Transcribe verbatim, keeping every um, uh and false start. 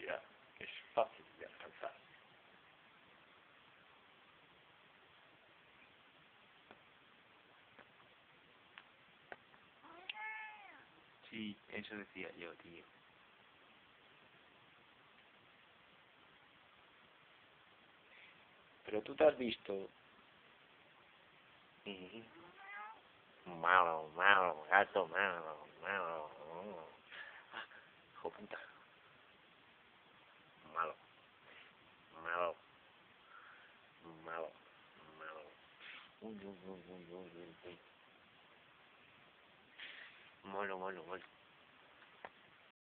velocidad es fácil de alcanzar. Sí, eso decía yo, tío. Pero tú te has visto... Malo, malo, gato, malo, malo. Ah, hijo puta. Malo, malo, malo, malo. Uy, uy, uy, uy, uy, uy. Malo, malo, malo.